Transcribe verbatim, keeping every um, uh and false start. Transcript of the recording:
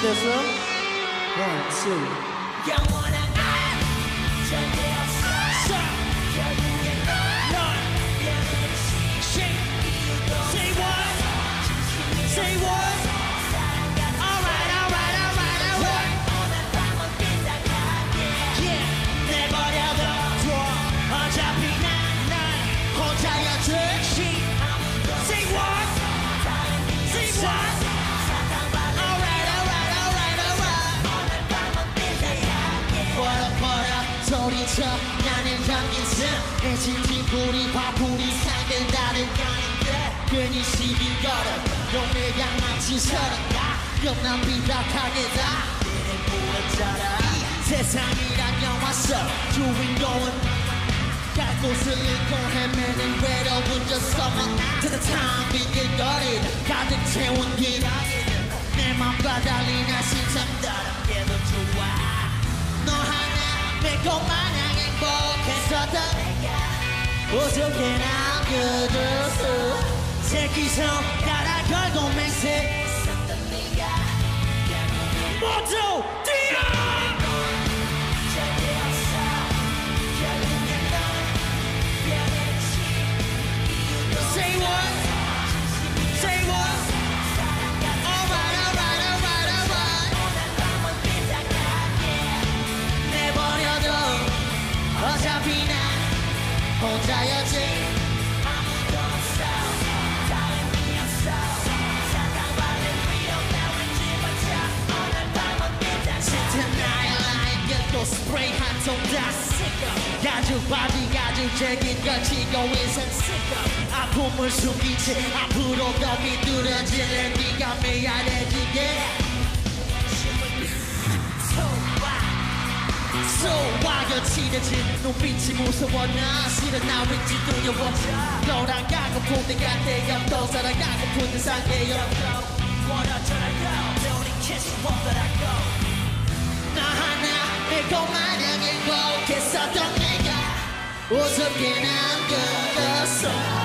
준비됐어? One, two. 영원한 爱절대 없어 결국엔 널 Say what? Say what? Alright, alright, alright, alright. 오늘 밤은 빈다가게 Yeah, 내버려둬 어차피 난날 혼자였지 Say what? Say what? Alright, alright, alright, alright. 오늘 밤은 빈다가게 버려 버려 소리쳐 나는 잠긴 슴내 진진 불이 바쁘리 살게 다른 괜히 시비 걸어 용의 양만치 서른 영남 비박하게 다 내내 부러져라 세상이란 영화 속 주인공은 갈 곳을 잃고 헤매는 외로운 저 서문 To the time 빈길거리를 가득 채운 길내 맘과 달리 나 심장 다르게도 좋아 너 하나 믿고 마냥 행복했었던 내가 어떻게 남겨줬어 새끼손 따라 걸고 맹세 모두 뛰어 절대 없어 결국엔 넌 변했지 Say what? Say what? Alright, alright, alright, alright. 오늘 밤은 빈다가게 내버려둬 어차피 난 혼자였지 스프레이 한 통 다 sick 가죽 바지 가죽 재긴 걸 치고 인생 sick 아픔을 숨기지 앞으로 더 비뚤어질래 네가 미안해지게 So why 거칠어진 눈빛이 무서워 나 싫어 나 왠지 두려워 너랑 가고픈 내가 되었고 살아가고픈 세상에 없어 Wanna try to go Don't kiss you won't let I go 나 하나 믿고 마냥 행복했었던 내가 어떻게 남겨뒀어